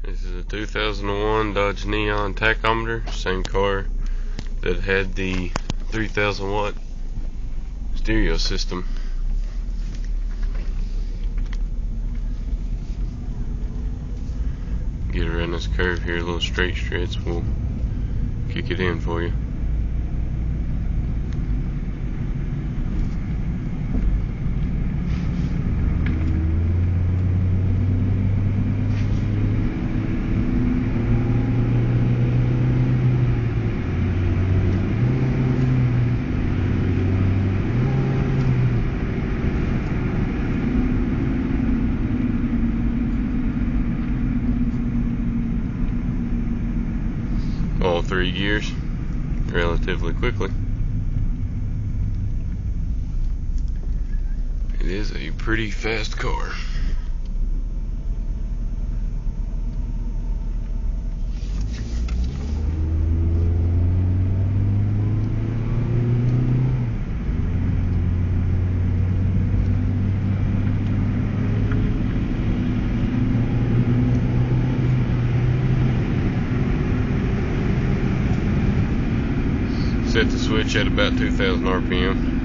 This is a 2001 Dodge Neon tachometer, same car that had the 3000 watt stereo system. Get around this curve here, a little straight stretch, we'll kick it in for you. All 3 gears relatively quickly. It is a pretty fast car. Set the switch at about 2000 RPM.